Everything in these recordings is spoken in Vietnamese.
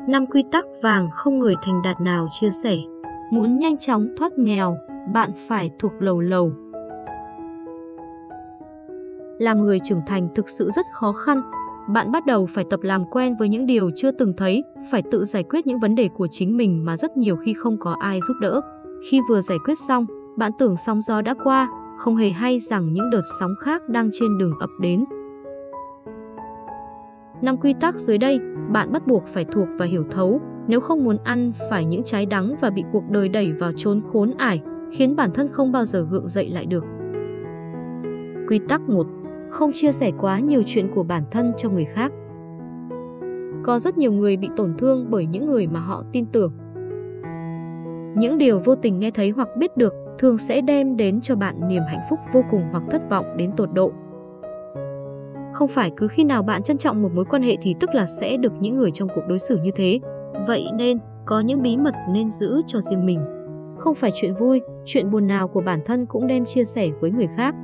5 quy tắc vàng không người thành đạt nào chia sẻ. Muốn nhanh chóng thoát nghèo, bạn phải thuộc lầu lầu. Làm người trưởng thành thực sự rất khó khăn. Bạn bắt đầu phải tập làm quen với những điều chưa từng thấy, phải tự giải quyết những vấn đề của chính mình mà rất nhiều khi không có ai giúp đỡ. Khi vừa giải quyết xong, bạn tưởng sóng gió đã qua, không hề hay rằng những đợt sóng khác đang trên đường ập đến. 5 quy tắc dưới đây, bạn bắt buộc phải thuộc và hiểu thấu, nếu không muốn ăn phải những trái đắng và bị cuộc đời đẩy vào chốn khốn ải, khiến bản thân không bao giờ gượng dậy lại được. Quy tắc 1. Không chia sẻ quá nhiều chuyện của bản thân cho người khác. Có rất nhiều người bị tổn thương bởi những người mà họ tin tưởng. Những điều vô tình nghe thấy hoặc biết được thường sẽ đem đến cho bạn niềm hạnh phúc vô cùng hoặc thất vọng đến tột độ. Không phải cứ khi nào bạn trân trọng một mối quan hệ thì tức là sẽ được những người trong cuộc đối xử như thế. Vậy nên, có những bí mật nên giữ cho riêng mình. Không phải chuyện vui, chuyện buồn nào của bản thân cũng đem chia sẻ với người khác.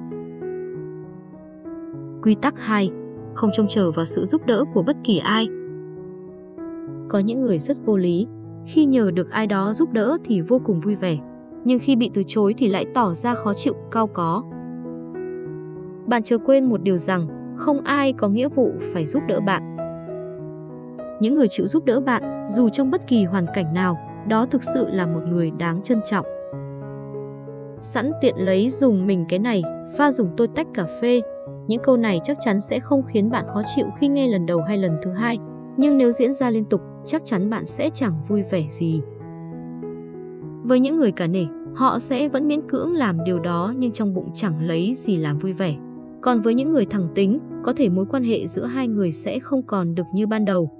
Quy tắc 2. Không trông chờ vào sự giúp đỡ của bất kỳ ai. Có những người rất vô lý, khi nhờ được ai đó giúp đỡ thì vô cùng vui vẻ, nhưng khi bị từ chối thì lại tỏ ra khó chịu, cau có. Bạn chớ quên một điều rằng, không ai có nghĩa vụ phải giúp đỡ bạn. Những người chịu giúp đỡ bạn, dù trong bất kỳ hoàn cảnh nào, đó thực sự là một người đáng trân trọng. Sẵn tiện lấy dùng mình cái này, pha dùng tôi tách cà phê. Những câu này chắc chắn sẽ không khiến bạn khó chịu khi nghe lần đầu hay lần thứ hai, nhưng nếu diễn ra liên tục, chắc chắn bạn sẽ chẳng vui vẻ gì. Với những người cả nể, họ sẽ vẫn miễn cưỡng làm điều đó nhưng trong bụng chẳng lấy gì làm vui vẻ. Còn với những người thẳng tính, có thể mối quan hệ giữa hai người sẽ không còn được như ban đầu.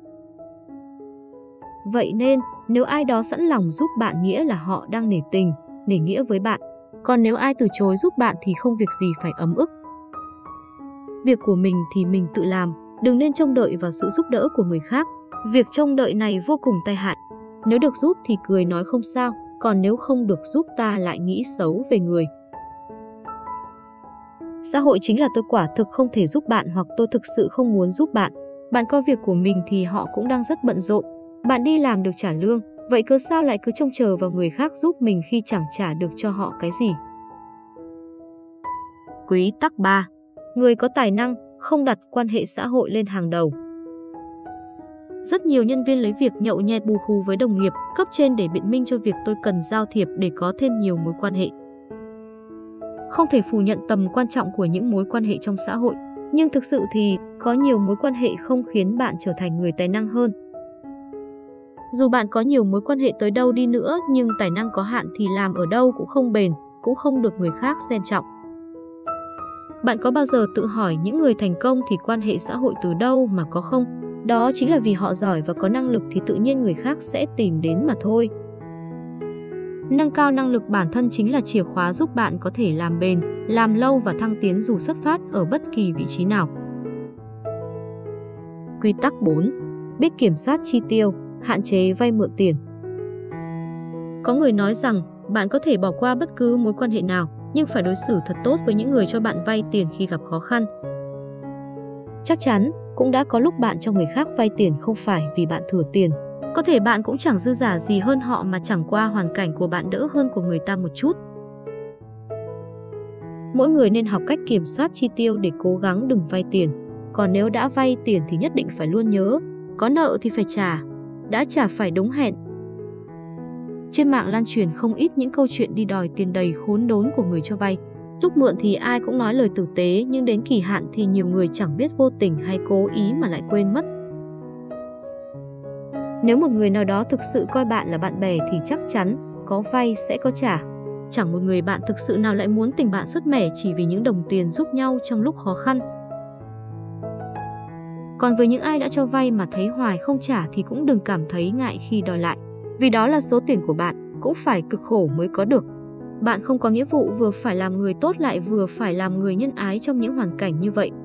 Vậy nên, nếu ai đó sẵn lòng giúp bạn nghĩa là họ đang nể tình, nể nghĩa với bạn. Còn nếu ai từ chối giúp bạn thì không việc gì phải ấm ức. Việc của mình thì mình tự làm, đừng nên trông đợi vào sự giúp đỡ của người khác. Việc trông đợi này vô cùng tai hại. Nếu được giúp thì cười nói không sao, còn nếu không được giúp ta lại nghĩ xấu về người. Xã hội chính là tôi quả thực không thể giúp bạn hoặc tôi thực sự không muốn giúp bạn. Bạn có việc của mình thì họ cũng đang rất bận rộn. Bạn đi làm được trả lương, vậy cớ sao lại cứ trông chờ vào người khác giúp mình khi chẳng trả được cho họ cái gì? Quy tắc 3. Người có tài năng, không đặt quan hệ xã hội lên hàng đầu. Rất nhiều nhân viên lấy việc nhậu nhẹt bù khú với đồng nghiệp, cấp trên để biện minh cho việc tôi cần giao thiệp để có thêm nhiều mối quan hệ. Không thể phủ nhận tầm quan trọng của những mối quan hệ trong xã hội, nhưng thực sự thì có nhiều mối quan hệ không khiến bạn trở thành người tài năng hơn. Dù bạn có nhiều mối quan hệ tới đâu đi nữa nhưng tài năng có hạn thì làm ở đâu cũng không bền, cũng không được người khác xem trọng. Bạn có bao giờ tự hỏi những người thành công thì quan hệ xã hội từ đâu mà có không? Đó chính là vì họ giỏi và có năng lực thì tự nhiên người khác sẽ tìm đến mà thôi. Nâng cao năng lực bản thân chính là chìa khóa giúp bạn có thể làm bền, làm lâu và thăng tiến dù xuất phát ở bất kỳ vị trí nào. Quy tắc 4. Biết kiểm soát chi tiêu, hạn chế vay mượn tiền. Có người nói rằng bạn có thể bỏ qua bất cứ mối quan hệ nào, nhưng phải đối xử thật tốt với những người cho bạn vay tiền khi gặp khó khăn. Chắc chắn, cũng đã có lúc bạn cho người khác vay tiền không phải vì bạn thừa tiền. Có thể bạn cũng chẳng dư giả gì hơn họ mà chẳng qua hoàn cảnh của bạn đỡ hơn của người ta một chút. Mỗi người nên học cách kiểm soát chi tiêu để cố gắng đừng vay tiền. Còn nếu đã vay tiền thì nhất định phải luôn nhớ, có nợ thì phải trả, đã trả phải đúng hẹn. Trên mạng lan truyền không ít những câu chuyện đi đòi tiền đầy khốn đốn của người cho vay. Lúc mượn thì ai cũng nói lời tử tế nhưng đến kỳ hạn thì nhiều người chẳng biết vô tình hay cố ý mà lại quên mất. Nếu một người nào đó thực sự coi bạn là bạn bè thì chắc chắn có vay sẽ có trả. Chẳng một người bạn thực sự nào lại muốn tình bạn sứt mẻ chỉ vì những đồng tiền giúp nhau trong lúc khó khăn. Còn với những ai đã cho vay mà thấy hoài không trả thì cũng đừng cảm thấy ngại khi đòi lại. Vì đó là số tiền của bạn, cũng phải cực khổ mới có được. Bạn không có nghĩa vụ vừa phải làm người tốt lại vừa phải làm người nhân ái trong những hoàn cảnh như vậy.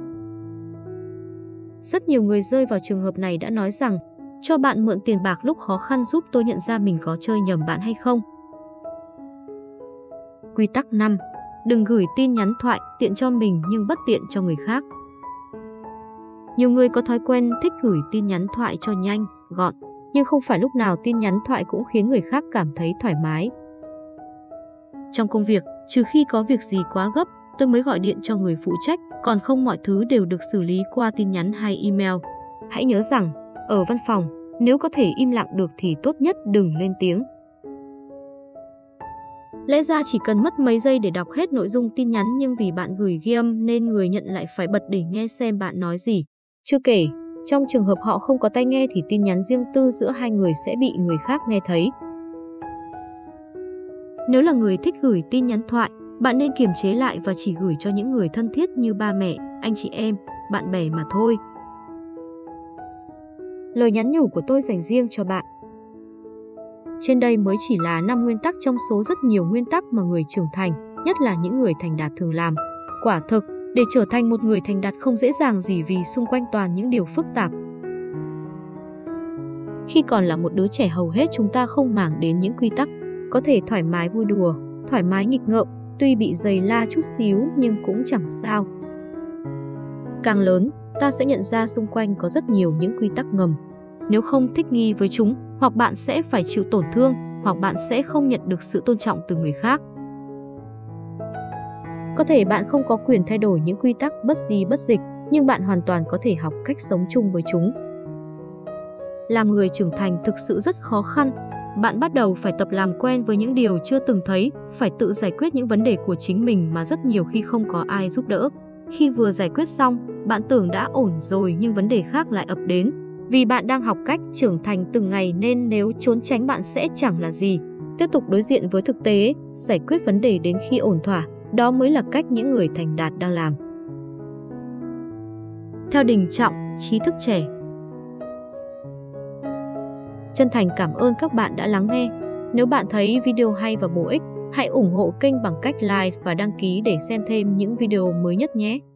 Rất nhiều người rơi vào trường hợp này đã nói rằng, cho bạn mượn tiền bạc lúc khó khăn giúp tôi nhận ra mình có chơi nhầm bạn hay không. Quy tắc 5. Đừng gửi tin nhắn thoại tiện cho mình nhưng bất tiện cho người khác. Nhiều người có thói quen thích gửi tin nhắn thoại cho nhanh, gọn, nhưng không phải lúc nào tin nhắn thoại cũng khiến người khác cảm thấy thoải mái. Trong công việc, trừ khi có việc gì quá gấp, tôi mới gọi điện cho người phụ trách, còn không mọi thứ đều được xử lý qua tin nhắn hay email. Hãy nhớ rằng, ở văn phòng, nếu có thể im lặng được thì tốt nhất đừng lên tiếng. Lẽ ra chỉ cần mất mấy giây để đọc hết nội dung tin nhắn, nhưng vì bạn gửi ghi âm nên người nhận lại phải bật để nghe xem bạn nói gì. Chưa kể, trong trường hợp họ không có tai nghe thì tin nhắn riêng tư giữa hai người sẽ bị người khác nghe thấy. Nếu là người thích gửi tin nhắn thoại, bạn nên kiềm chế lại và chỉ gửi cho những người thân thiết như ba mẹ, anh chị em, bạn bè mà thôi. Lời nhắn nhủ của tôi dành riêng cho bạn. Trên đây mới chỉ là 5 nguyên tắc trong số rất nhiều nguyên tắc mà người trưởng thành, nhất là những người thành đạt thường làm. Quả thực, để trở thành một người thành đạt không dễ dàng gì vì xung quanh toàn những điều phức tạp. Khi còn là một đứa trẻ, hầu hết chúng ta không màng đến những quy tắc, có thể thoải mái vui đùa, thoải mái nghịch ngợm, tuy bị giày la chút xíu nhưng cũng chẳng sao. Càng lớn, ta sẽ nhận ra xung quanh có rất nhiều những quy tắc ngầm. Nếu không thích nghi với chúng, hoặc bạn sẽ phải chịu tổn thương, hoặc bạn sẽ không nhận được sự tôn trọng từ người khác. Có thể bạn không có quyền thay đổi những quy tắc bất di bất dịch, nhưng bạn hoàn toàn có thể học cách sống chung với chúng. Làm người trưởng thành thực sự rất khó khăn. Bạn bắt đầu phải tập làm quen với những điều chưa từng thấy, phải tự giải quyết những vấn đề của chính mình mà rất nhiều khi không có ai giúp đỡ. Khi vừa giải quyết xong, bạn tưởng đã ổn rồi nhưng vấn đề khác lại ập đến. Vì bạn đang học cách trưởng thành từng ngày nên nếu trốn tránh bạn sẽ chẳng là gì. Tiếp tục đối diện với thực tế, giải quyết vấn đề đến khi ổn thỏa, đó mới là cách những người thành đạt đang làm. Theo Đình Trọng, trí thức trẻ. Chân thành cảm ơn các bạn đã lắng nghe. Nếu bạn thấy video hay và bổ ích, hãy ủng hộ kênh bằng cách like và đăng ký để xem thêm những video mới nhất nhé.